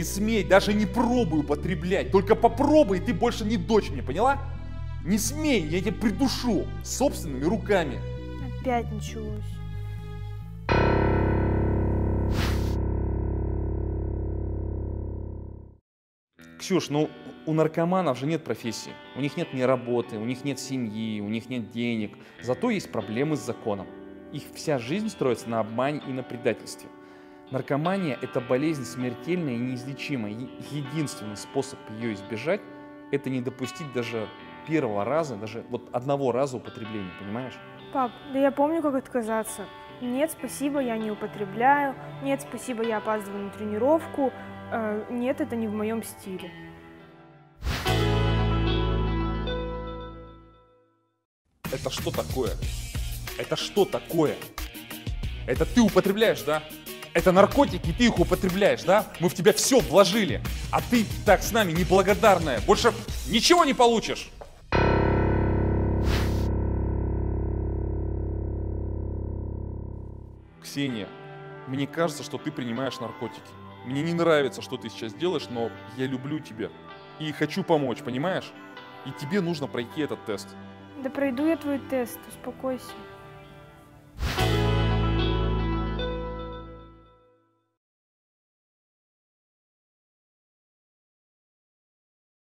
не смей, даже не пробуй употреблять. Только попробуй, и ты больше не дочь мне, поняла? Не смей, я тебя придушу собственными руками. Опять началось. Ксюш, ну у наркоманов же нет профессии. У них нет ни работы, у них нет семьи, у них нет денег. Зато есть проблемы с законом. Их вся жизнь строится на обмане и на предательстве. Наркомания – это болезнь смертельная и неизлечимая. Единственный способ ее избежать – это не допустить даже первого раза, даже вот одного раза употребления, понимаешь? Пап, да я помню, как отказаться. Нет, спасибо, я не употребляю. Нет, спасибо, я опаздываю на тренировку. Нет, это не в моем стиле. Это что такое? Это что такое? Это ты употребляешь, да? Это наркотики, ты их употребляешь, да? Мы в тебя все вложили, а ты так с нами неблагодарная. Больше ничего не получишь. Ксения, мне кажется, что ты принимаешь наркотики. Мне не нравится, что ты сейчас делаешь, но я люблю тебя и хочу помочь, понимаешь? И тебе нужно пройти этот тест. Да пройду я твой тест, успокойся.